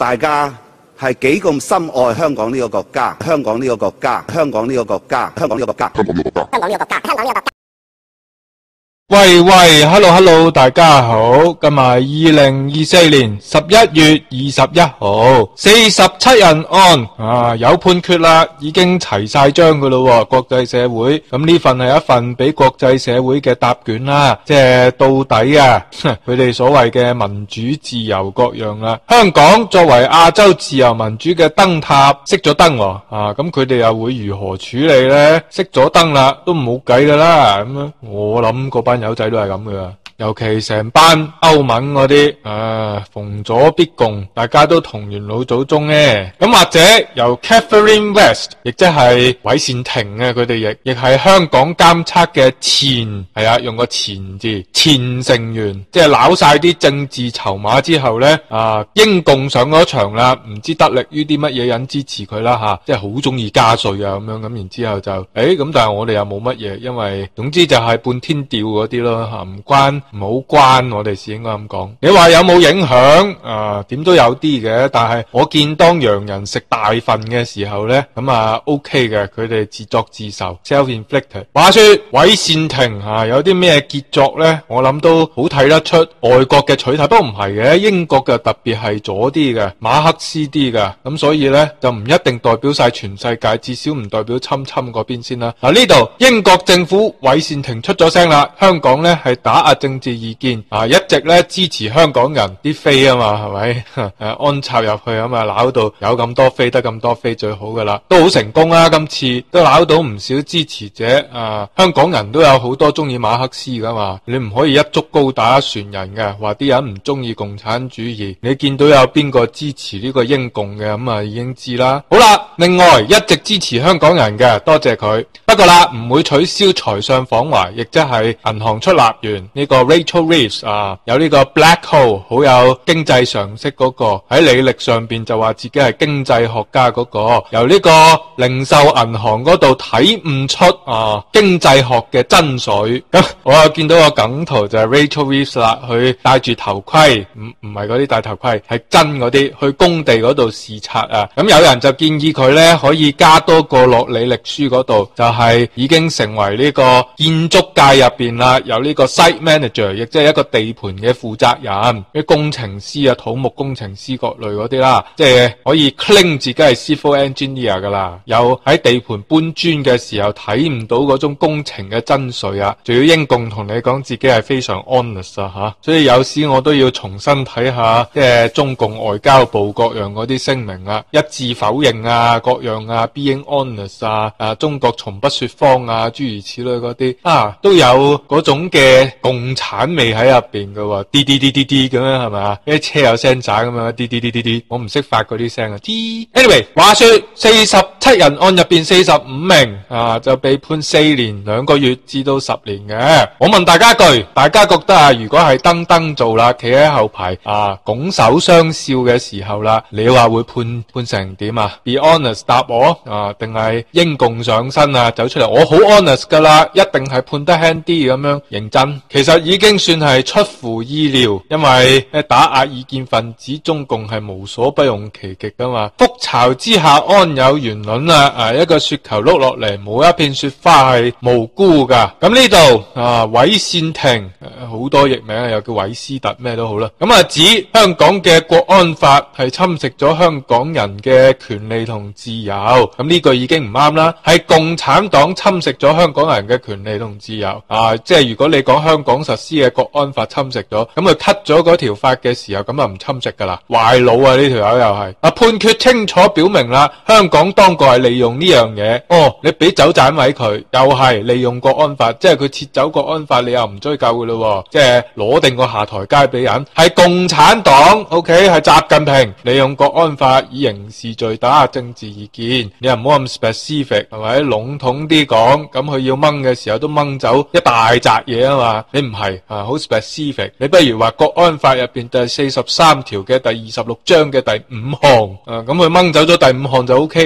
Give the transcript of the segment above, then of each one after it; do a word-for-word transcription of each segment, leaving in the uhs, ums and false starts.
大家係幾咁深愛香港呢個國家，香港呢個國家，香港呢個國家，香港呢個國家，香港呢個國家，香港呢個國家，香港呢個國家。 喂喂 ，hello hello， 大家好，今日係二零二四年十一月二十一號，四十七人案啊，有判決啦，已經齊晒章噶咯，國際社會。咁呢份係一份俾國際社會嘅答卷啦，即係到底啊，佢哋所謂嘅民主自由各樣啦。香港作為亞洲自由民主嘅燈塔，熄咗燈喎，啊，咁佢哋又會如何處理呢？熄咗燈啦，都冇計噶啦，咁樣我諗嗰班友仔都係咁嘅，尤其成班歐盟嗰啲，啊，逢左必共，大家都同源老祖宗咧。咁或者由 Catherine West， 亦即係韋善庭啊，佢哋亦亦係香港監測嘅前，係啊，用個前字，前成員，即係撈晒啲政治籌碼之後咧，啊，英共上咗場啦，唔知得力於啲乜嘢人支持佢啦吓，即係好中意加稅啊咁樣，咁然之後就，誒、欸、咁但係我哋又冇乜嘢，因為總之就係半天吊嗰啲咯。唔關唔好關，我哋是應該咁講。你話有冇影響啊？點都有啲嘅，但係我見當洋人食大份嘅時候呢，咁啊 OK 嘅，佢哋自作自受 self-inflicted。話說韋善庭啊，有啲咩傑作呢？我諗都好睇得出外國嘅取態，不過唔係嘅，英國嘅特別係左啲嘅，馬克思啲嘅，咁所以呢，就唔一定代表晒全世界，至少唔代表侵侵嗰邊先啦。嗱，呢度英國政府韋善庭出咗聲啦，香港呢係打壓政治意見啊，一直咧支持香港人啲飛啊嘛，係咪？誒，安插入去啊嘛，撈到有咁多飛，得咁多飛最好噶啦，都好成功啦，今次都撈到唔少支持者啊！香港人都有好多中意馬克思噶嘛，你唔可以一竹篙打一船人嘅，話啲人唔中意共產主義，你見到有邊個支持呢個英共嘅咁啊，已經知啦。好啦，另外一直支持香港人嘅，多謝佢。不過啦，唔會取消財相訪華，亦即係銀行出納員呢個 Rachel Reeves 啊，有呢個 Black Hole 好有經濟常識嗰個，喺履歷上邊就話自己係經濟學家嗰個，由呢個零售銀行嗰度睇唔出啊經濟學嘅真髓。咁我又見到個梗圖就係 Rachel Reeves 啦，佢戴住頭盔，唔唔係嗰啲戴頭盔，係真嗰啲，去工地嗰度視察啊。咁有人就建議佢咧可以加多個落履歷書嗰度，就係已經成為呢個建築界入邊啦，有呢個 site manager， 亦即係一個地盤嘅負責人，啲工程師啊、土木工程師各類嗰啲啦，即係可以 claim 自己係 civil engineer 噶啦。有喺地盤搬磚嘅時候睇唔到嗰種工程嘅真髓啊，仲要英共同你講自己係非常 honest 啊吓，所以有時我都要重新睇下，即係中共外交部各樣嗰啲聲明啊，一致否認啊，各樣啊 being honest 啊，啊中國從不說謊啊，諸如此類嗰啲啊，都有嗰種嘅共產味喺入邊嘅喎，滴滴滴滴滴咁樣係咪？啲車有聲仔咁樣，滴滴滴滴滴，我唔識發嗰啲聲啊。Anyway， 話說四十七人案入邊四十五名啊就被判四年兩個月至到十年嘅。我問大家一句，大家覺得啊，如果係登登做啦，企喺後排啊拱手相笑嘅時候啦，你話會判判成點啊 ？Be honest 答我啊，定係英共上身啊走出嚟？我好 honest 噶啦，一定係判得輕啲咁樣認真。其實已經算係出乎意料，因為打壓意見分子中共係無所不用其極噶嘛。覆巢之下安有完卵啊！啊，一個雪球碌落嚟，冇一片雪花係無辜噶。咁呢度啊，韋善庭好、啊、多譯名，又叫韋斯特咩都好啦。咁啊，指香港嘅國安法係侵蝕咗香港人嘅權利同自由。咁呢句已經唔啱啦，係共產黨侵蝕咗香港人嘅權利同自由啊！即係如果你講香港實施嘅國安法侵蝕咗，咁佢 cut 咗嗰條法嘅時候，咁啊唔侵蝕噶啦，壞腦啊！呢條友又係啊，判決清楚表明啦，香港當局係利用呢樣嘢，哦，你俾走盞位佢，又係利用國安法，即係佢撤走國安法，你又唔追究噶咯，即係攞定個下台階俾人，係共產黨 ，OK， 係習近平利用國安法以刑事罪打壓政治意見，你又唔好咁 specific 係咪？籠統啲講，咁佢要掹嘅時候都掹走一大紮嘢啊嘛，你唔係啊，好 specific， 你不如話國安法入邊第四十三條嘅第二十六章嘅第五項，啊咁佢掹走咗第五項就 OK 咯，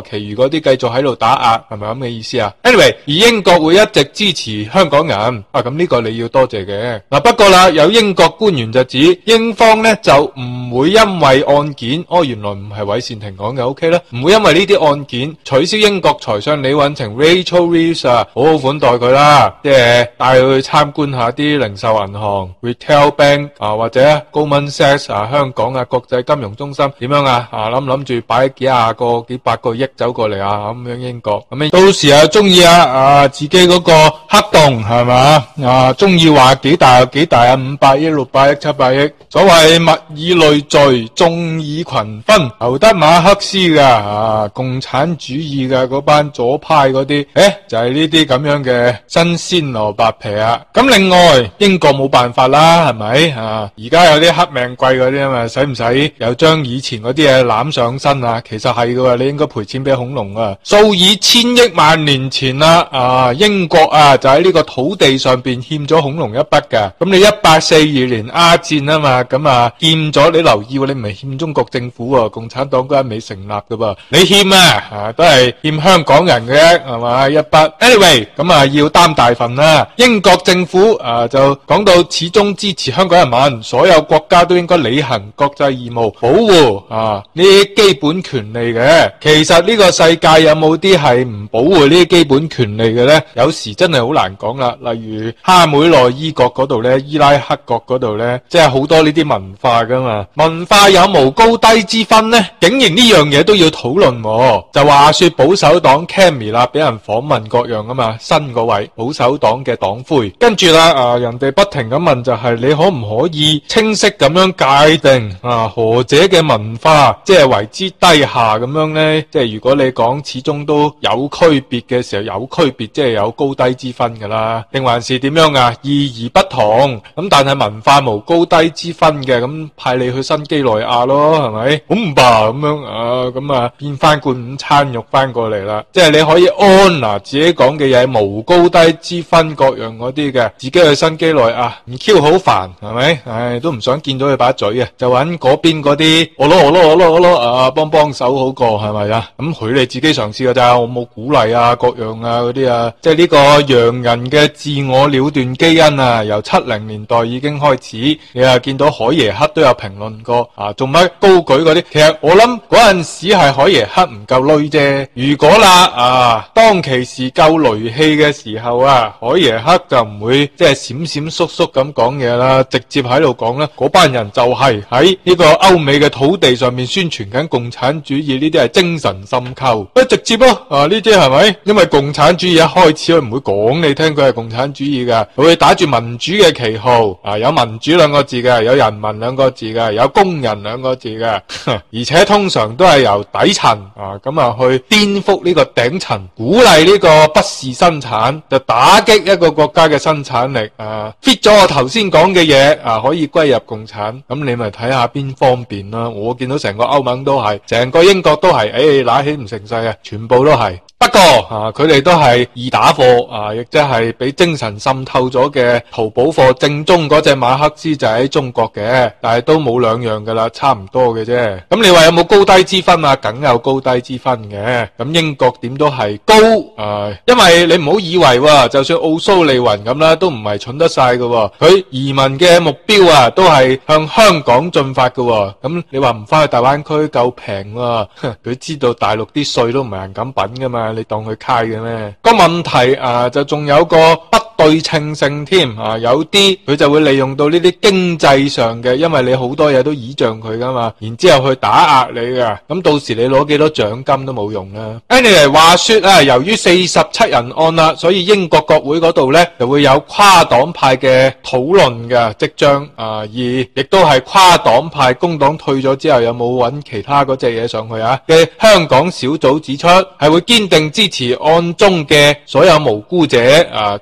其餘嗰啲繼續喺度打壓，係咪咁嘅意思啊 ？Anyway， 而英國會一直支持香港人啊，咁呢個你要多謝嘅。嗱，不過啦，有英國官員就指英方呢就唔會因為案件，哦，原來唔係韋善庭講嘅 ，OK 啦，唔會因為呢啲案件取消英國財相李允晴 Rachel Reeves 啊，好好款待佢啦，即係帶佢去參觀下啲零售銀行 Retail Bank 啊，或者 Goldman Sachs 啊，香港啊國際金融中心點樣啊？啊諗諗住擺幾廿個、幾百個億走過嚟啊，咁樣英國咁到時啊中意啊啊自己嗰個黑洞係嘛啊，中意話幾大有幾大啊，五百億、六百億、七百億，所謂物以類聚，眾以群分，侯德馬克思㗎啊，共產主義嘅嗰班左派嗰啲，誒就係呢啲咁樣嘅新鮮蘿蔔皮啊。咁另外英國冇辦法啦，係咪啊？而家有啲黑命貴嗰啲啊嘛，使唔使又將以前嗰啲嘢攬上身啊？其實係㗎，你應該賠錢俾恐龍啊！數以千億萬年前啦，啊英國啊就喺呢個土地上邊欠咗恐龍一筆㗎。咁你一八四二年鴉戰啊嘛，咁啊欠咗，你留意喎，你唔係欠中國政府喎，共產黨嗰陣未成立㗎噃，你欠啊，啊都係欠香港人嘅，係嘛一筆。Anyway， 咁啊要擔大份啦。英國政府啊就講到始終支持香港人民，所有國家都應該履行國際義務，保護啊呢啲基本權利嘅。其實呢個世界有冇啲係唔保護呢啲基本權利嘅呢？有時真係好難講啦。例如哈梅內伊國嗰度呢，伊拉克國嗰度呢，即係好多呢啲文化噶嘛。文化有無高低之分呢？竟然呢樣嘢都要討論喎。就話說保守黨 Cammy 啦，俾人訪問各樣啊嘛，新嗰位保守黨嘅黨魁，跟住啦啊，人哋不停咁問就係你可唔可以清晰咁樣界定啊何者嘅文化即係為之低下咁樣呢？即係如果你講始終都有區別嘅時候，有區別即係有高低之分噶啦，定還是點樣啊？意義不同咁，但係文化無高低之分嘅，咁派你去新幾內亞咯，係咪？好唔吧咁樣啊，咁啊變翻罐午餐肉翻過嚟啦，即係你可以安嗱自己講嘅嘢無高低之分各樣嗰啲嘅，自己去新幾內亞唔 Q 好煩係咪？唉，都唔想見到佢把嘴啊，就揾嗰邊嗰啲我咯我咯我咯我咯啊幫幫手好過係咪啊？咁佢哋自己嘗試㗎咋，我冇鼓勵啊各樣啊嗰啲啊，即係呢個洋人嘅自我了斷基因啊，由七零年代已經開始，你啊見到海耶克都有評論過啊，做乜高舉嗰啲？其實我諗嗰陣時係海耶克唔夠鐳啫，如果啦啊當其時夠雷氣嘅時候啊，海耶克就唔會即係閃閃縮縮咁講嘢啦，直接喺度講啦，嗰班人就係喺呢個歐美嘅土地上面宣傳緊共產主義，呢啲係精神滲透，不直接咯啊呢啲係咪？因為共產主義一開始佢唔會講你聽佢係共產主義嘅，佢會打住民主嘅旗號啊，有民主兩個字嘅，有人民兩個字嘅，有工人兩個字嘅，而且通常都係由底層啊咁啊去顛覆呢個頂層，鼓勵呢個不是生產，就打擊一個國家嘅生產力啊 fit 咗我頭先講嘅嘢啊，可以歸入共產，咁你咪睇下邊方便啦。我見到成個歐盟都係，成個英國都係，誒揦起唔成勢嘅，全部都係。不過啊，佢哋都係易打貨啊，亦即係俾精神滲透咗嘅淘寶貨。正宗嗰隻馬克思就喺中國嘅，但係都冇兩樣噶啦，差唔多嘅啫。咁你話有冇高低之分啊？梗有高低之分嘅。咁英國點都係高啊，因為你唔好以為喎，就算奧蘇利雲咁啦，都唔係蠢得晒嘅。佢移民嘅目標啊，都係向香港進發嘅。咁你話唔翻去大灣區夠平喎？佢知道大陸啲稅都唔係人咁品噶嘛。你當佢揩嘅咩？個問題啊，就仲有個不對稱性添啊，有啲佢就會利用到呢啲經濟上嘅，因為你好多嘢都倚仗佢噶嘛，然之後去打壓你噶，咁到時你攞幾多獎金都冇用啦。Anyway， 話說啊，由於四十七人案啦，所以英國國會嗰度呢就會有跨黨派嘅討論嘅，即將啊，而亦都係跨黨派工黨退咗之後有冇揾其他嗰隻嘢上去啊嘅香港小組指出，係會堅定支持案中嘅所有無辜者啊，同埋譴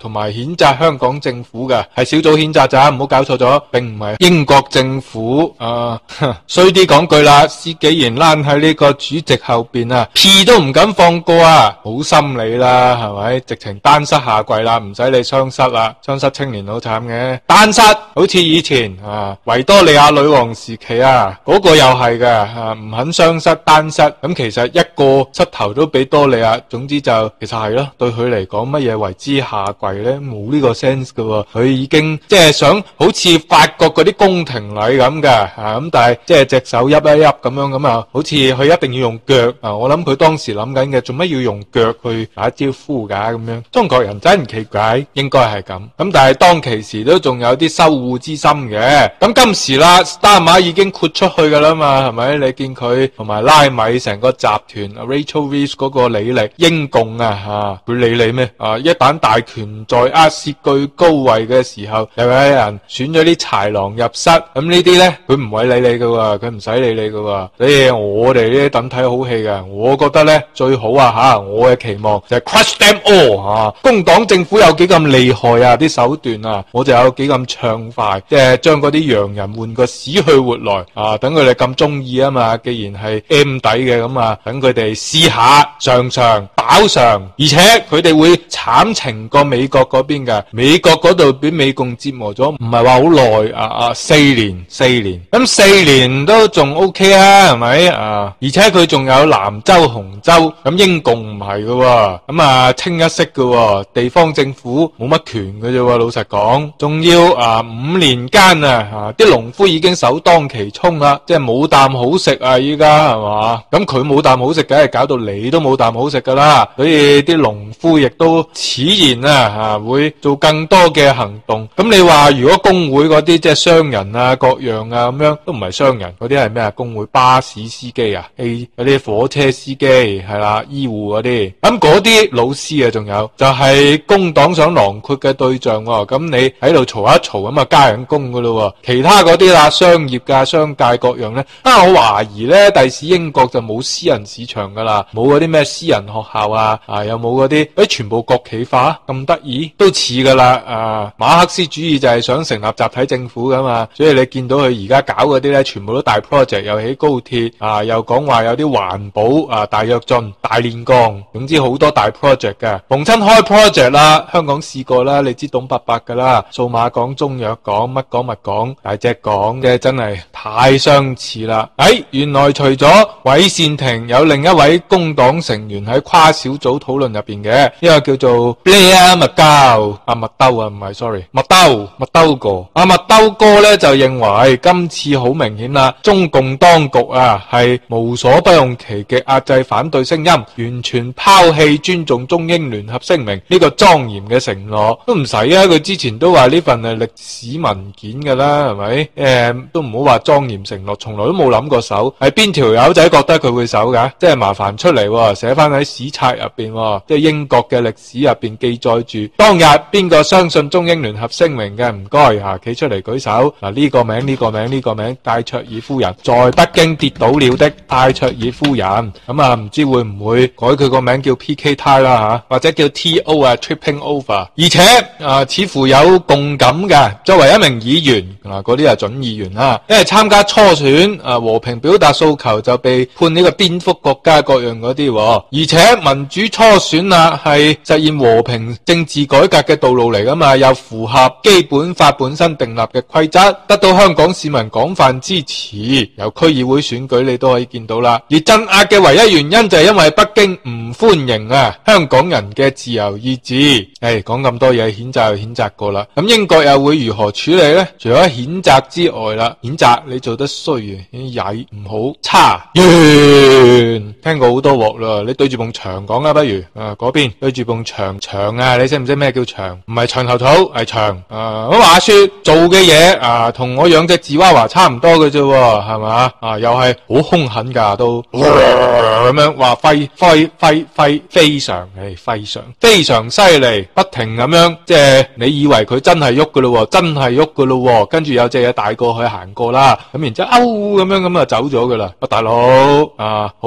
譴責香港政府嘅，係小組譴責咋，唔好搞錯咗，並唔係英國政府啊。衰啲講句啦，施紀賢躝喺呢個主席後邊啊，屁都唔敢放過啊，好心理啦，係咪？直情單膝下跪啦，唔使理雙膝啦，雙膝青年好慘嘅，單膝好似以前啊維多利亞女王時期啊，嗰、那個又係嘅啊，唔肯雙膝單膝，咁其實一個膝頭都俾多利亞，總之就其實係咯，對佢嚟講乜嘢為之下跪咧，冇呢個 sense 嘅，佢已經即係想好似法國嗰啲宮廷禮咁嘅啊，咁但係即係隻手喐一喐咁樣咁啊，好似佢一定要用腳啊，我諗佢當時諗緊嘅，做乜要用腳去打招呼噶咁樣？中國人真唔奇怪，應該係咁。咁但係當其時都仲有啲羞惡之心嘅。咁今時啦 ，Star 馬已經豁出去噶啦嘛，係咪？你見佢同埋拉米成個集團 ，Rachel Reeves 嗰個履歷英共啊吓，佢理你咩？啊，一旦大權在握，竊據高位嘅時候，又有人選咗啲豺狼入室，咁呢啲咧，佢唔會理你噶，佢唔使理你噶。所以我哋呢啲等睇好戲嘅，我覺得咧最好啊吓，我嘅期望就係 crush them all 啊！工黨政府有幾咁厲害啊，啲手段啊，我就有幾咁暢快，即係將嗰啲洋人換個屎去活來啊！等佢哋咁中意啊嘛，既然係 M 底嘅咁啊，等佢哋試下嘗嘗飽嘗，而且佢哋會慘情過美國嗰邊嘅，美國嗰度俾美共折磨咗，唔係話好耐啊啊，四年四年，咁四年都仲 OK 啊，係咪啊？而且佢仲有南州、紅州，咁英共唔係嘅，咁啊清一色嘅，地方政府冇乜權嘅啫，老實講，仲要啊五年間啊，啊啲農夫已經首當其衝啦，即係冇啖好食啊，依家係嘛？咁佢冇啖好食，梗係搞到你都冇啖好食噶啦，所以啲農夫亦都此然啊，啊會做更多嘅行動。咁你話如果工會嗰啲即係商人啊各樣啊咁樣，都唔係商人，嗰啲係咩啊？工會巴士司機啊，嗰啲火車司機係啦，醫護嗰啲，咁嗰啲老師啊，仲有就係工黨想囊括嘅對象喎。咁你喺度嘈一嘈咁啊，加人工噶咯。其他嗰啲啦，商業噶、商界各樣咧，啊，我懷疑咧，第時英國就冇私人市場噶啦，冇嗰啲咩私人學校啊，啊，又冇嗰啲，誒，全部國企化，咁得意，都似噶啦。啊，馬克思主義就係想成立集體政府噶嘛，所以你見到佢而家搞嗰啲咧，全部都大 project， 又起高鐵，啊，又講話有啲環保啊，大躍進、大煉鋼，總之好多大 project 嘅。逢親開 project 啦，香港試過啦，你知董伯伯噶啦，數碼港、中藥港，乜講乜講，大隻講嘅真係太相似啦。誒，原來除咗韋善庭，有另一位工黨成員喺跨小組討論入邊嘅，一個叫做 Blair McDowell，阿麥兜啊，唔係 sorry， 麥兜麥兜哥，阿麥兜哥咧就認為今次好明顯啦，中共當局啊係無所不用其極壓制反對聲音，完全拋棄尊重中英聯合聲明呢個莊嚴嘅承諾，都唔使啊！佢之前都話呢份係歷史文件噶啦，係咪？誒、嗯，都唔好話莊嚴承諾，從來都冇諗過守。係邊條友仔覺得佢會守噶？即係麻煩出嚟寫翻喺史冊入邊，即係英國嘅歷史入邊記載住當日邊個相信中英聯合聲明嘅，唔該吓，企出嚟舉手。嗱，呢個名呢、呢個名呢、呢個名戴卓爾夫人，在北京跌倒了的戴卓爾夫人。咁啊，唔知會唔會改佢個名叫 P K 胎啦吓，或者叫 T O 啊 Tripping Over。而且啊，似乎有共感嘅，作為一名議員啊，嗰啲係準議員啦，因為參加初選啊，和平表達訴求就被判呢個顛覆國家各樣嗰啲，而且民主初選啊係實現和平政治改革嘅道路嚟噶嘛，又符合基本法本身訂立嘅規則，得到香港市民廣泛支持。由區議會選舉你都可以見到啦，而鎮壓嘅唯一原因就係因為北京唔歡迎啊香港人嘅自由意志。誒，講咁多嘢，譴責又譴責過啦，咁英國又會如何處理呢？除咗譴責之外啦，譴責你做得衰嘅，曳唔好差完，聽過好多鑊啦，你對住埲牆講啦，不如啊嗰邊對住埲牆牆啊，你識唔識咩叫牆？唔係牆頭草，係牆啊。咁話說做嘅嘢啊，同我養隻芝娃娃差唔多嘅啫，係嘛啊？又係好兇狠噶，都咁樣話揮揮揮揮非常誒非常非常犀利，不停咁樣，即係你以為佢真係喐噶咯，真係喐噶咯，跟住有隻嘢大過去行過啦，咁然之後勾咁樣咁啊走咗噶啦，大佬啊好好打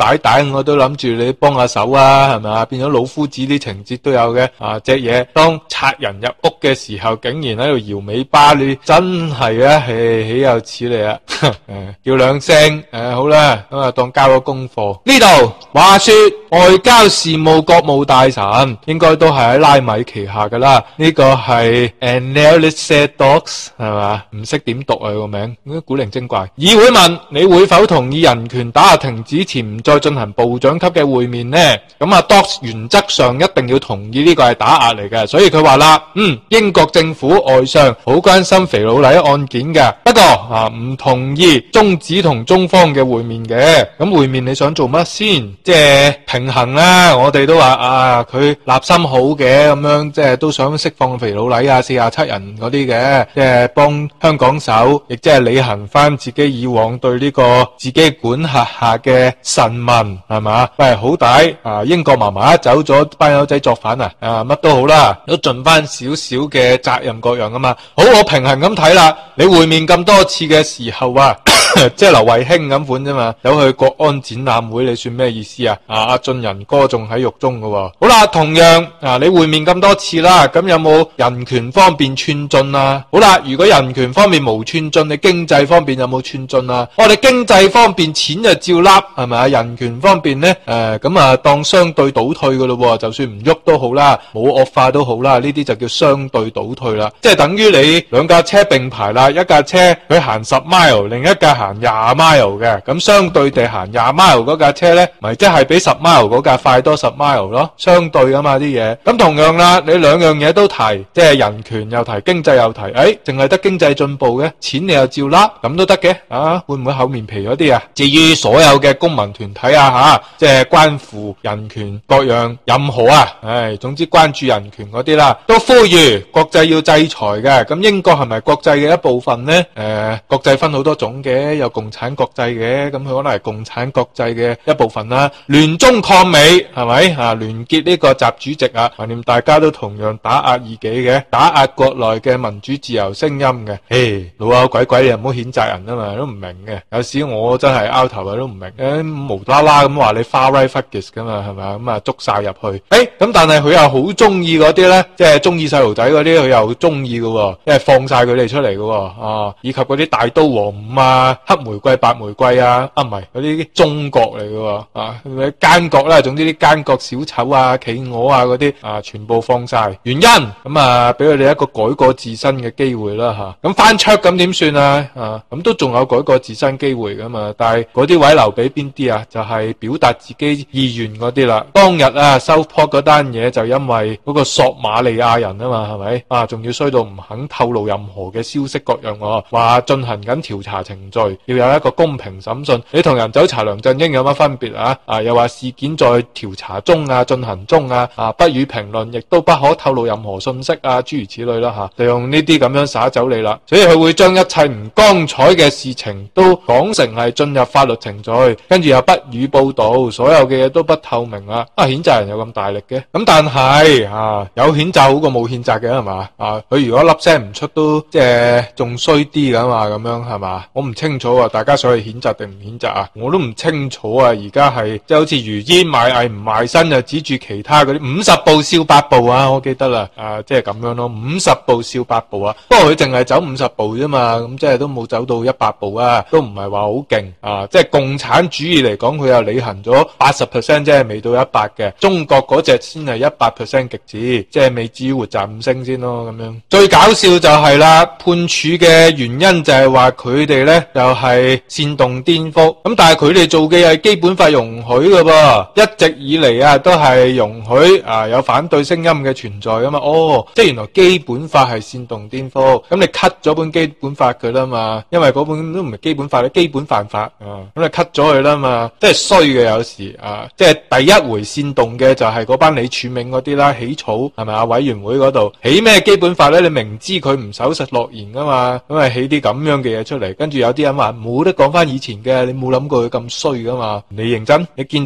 擺蛋，我都諗住你幫下手啊，係咪啊？變咗老夫子啲情節都有嘅啊！隻嘢當賊人入屋嘅時候，竟然喺度搖尾巴，你真係啊，豈有此理啊！叫兩聲誒，好啦，咁啊當交咗功課。呢度話說外交事務國務大臣應該都係喺拉米旗下噶啦，呢、這個係 Analysis.Docs 係嘛？唔識點讀啊個名，古靈精怪。議會問你會否同意人權打壓停止前唔再進行部長級嘅會面呢？咁啊 Docs 原則上一定要同意呢個係打壓嚟嘅，所以佢話啦，嗯，英國政府外相好關心肥佬黎案件嘅，不過啊唔同意終止同中方嘅會面嘅。咁會面你想做乜先？即係平衡啦，我哋都話啊，佢立心好嘅，咁樣即係都想釋放肥佬黎啊，四十七人嗰啲嘅，即係幫香港手，亦即係履行翻自己以往對呢個自己管轄下嘅臣民係嘛？喂，好歹啊，英國嫲嫲走咗，班友仔作反啊，啊乜都好啦，都盡翻少少嘅責任各樣啊嘛。好，我平衡咁睇啦，你會面咁多次嘅時候啊。即係劉慧卿咁款啫嘛，有去國安展覽會，你算咩意思啊？啊，阿俊仁哥仲喺獄中噶喎。好啦，同樣啊，你會面咁多次啦，咁有冇人權方面寸進啊？好啦，如果人權方面無寸進，你經濟方面有冇寸進啊？我哋經濟方面錢就照笠，係咪啊？人權方面呢，誒咁啊當相對倒退噶咯，就算唔喐都好啦，冇惡化都好啦，呢啲就叫相對倒退啦。即係等於你兩架車並排啦，一架車佢行十 mile， 另一架行廿 mile 嘅，咁相對地行廿 mile 嗰架車呢，咪即係比十 mile 嗰架快多十 mile 咯，相對噶嘛啲嘢。咁同樣啦，你兩樣嘢都提，即係人權又提，經濟又提，誒，淨係得經濟進步嘅，錢你又照笠，咁都得嘅，啊，會唔會厚面皮嗰啲啊？至於所有嘅公民團體啊，吓，即係關乎人權各樣任何啊，唉，總之關注人權嗰啲啦，都呼籲國際要制裁嘅。咁英國係咪國際嘅一部分呢？誒、呃，國際分好多種嘅。有共產國際嘅，咁佢可能係共產國際嘅一部分啦。聯中抗美係咪啊？聯結呢個習主席啊，懷念大家都同樣打壓異己嘅，打壓國內嘅民主自由聲音嘅。誒，老友鬼鬼，你又唔好譴責人啊嘛，都唔明嘅。有時我真係拗頭啊，都唔明。誒，無啦啦咁話你 far right figures 噶嘛，係咪啊？咁啊捉晒入去。誒，咁但係佢又好中意嗰啲咧，即係中意細路仔嗰啲，佢又好中意嘅，因為放晒佢哋出嚟嘅，啊，以及嗰啲大刀王五啊。黑玫瑰、白玫瑰啊，啊唔係嗰啲中國嚟嘅，啊奸角啦，總之啲奸角小丑啊、企鵝啊嗰啲啊，全部放晒。原因咁啊，俾佢哋一個改過自身嘅機會啦吓。咁翻桌咁點算啊？啊咁都仲有改過自身機會噶嘛？但係嗰啲位留俾邊啲啊？就係、是、表達自己意願嗰啲啦。當日啊，收破嗰單嘢就因為嗰個索馬利亞人啊嘛，係咪啊？仲要衰到唔肯透露任何嘅消息各樣喎，話進行緊調查程序。要有一個公平審訊，你同人走查梁振英有乜分別啊？啊，又話事件在調查中啊，進行中啊，啊，不予評論，亦都不可透露任何信息啊，諸如此類啦吓，就用呢啲咁樣耍走你啦。所以佢會將一切唔光彩嘅事情都講成係進入法律程序，跟住又不予報道，所有嘅嘢都不透明啦。啊，譴責人有咁大力嘅？咁但係啊，有譴責好過冇譴責嘅係嘛？啊，佢如果粒聲唔出都即係仲衰啲噶嘛？咁樣係嘛？我唔清楚啊，大家想去譴責定唔譴責啊？我都唔清楚啊！而家係即係好似如煙賣藝唔賣身，就指住其他嗰啲五十步笑百步啊！我記得啦，啊，即係咁樣咯，五十步笑百步啊！不過佢淨係走五十步啫嘛，咁即係都冇走到一百步啊，都唔係話好勁啊！即係共產主義嚟講，佢又履行咗八十 percent， 即係未到一百嘅。中國嗰隻先係一百 percent 極致，即係未至於活賺五星先咯咁樣。最搞笑就係啦，判處嘅原因就係話佢哋咧又係煽動顛覆，咁但係佢哋做嘅係基本法容許嘅噃，一直以嚟啊都係容許啊有反對聲音嘅存在噶嘛。哦，即係原來基本法係煽動顛覆，咁你 cut 咗本基本法佢啦嘛，因為嗰本都唔係基本法，你基本犯法啊，咁你 cut 咗佢啦嘛，即係衰嘅有時啊，即係第一回煽動嘅就係嗰班李柱銘嗰啲啦，起草係咪啊委員會嗰度起咩基本法咧？你明知佢唔守實諾言噶嘛，咁係起啲咁樣嘅嘢出嚟，跟住有啲人話冇得講翻以前嘅，你冇諗過佢咁衰噶嘛？你認真，你見到條沙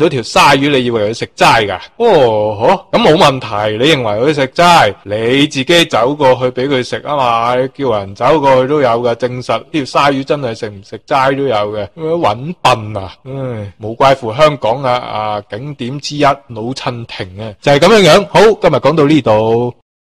鯊魚，你以為佢食齋噶？哦，咁冇問題，你認為佢食齋，你自己走過去俾佢食啊嘛，你叫人走過去都有噶，證實呢條鯊魚真係食唔食齋都有嘅，搵笨啊！唉，冇怪乎香港啊啊景點之一老襯亭啊，就係咁樣樣。好，今日講到呢度。